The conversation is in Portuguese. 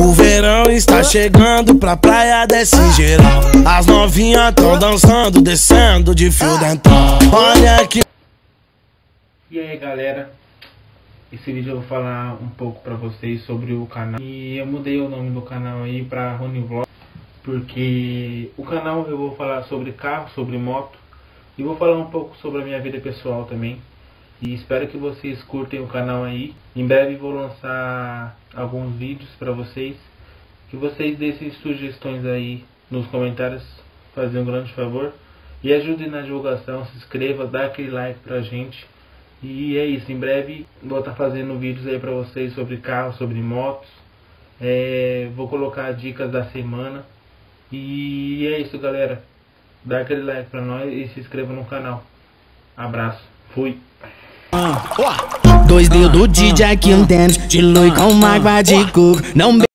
O verão está chegando pra praia desse geral. As novinhas tão dançando, descendo de fio dental. Olha aqui. E aí galera, esse vídeo eu vou falar um pouco pra vocês sobre o canal. E eu mudei o nome do canal aí pra Rony Vlog, porque o canal eu vou falar sobre carro, sobre moto, e vou falar um pouco sobre a minha vida pessoal também. E espero que vocês curtem o canal aí. Em breve vou lançar alguns vídeos pra vocês, que vocês deixem sugestões aí nos comentários, fazer um grande favor. E ajudem na divulgação, se inscreva, dá aquele like pra gente. E é isso, em breve vou estar fazendo vídeos aí pra vocês sobre carros, sobre motos. Vou colocar dicas da semana. E é isso galera, dá aquele like pra nós e se inscreva no canal. Abraço, fui! Dois dedos de Jack and Dance, de loi com água de coco. Não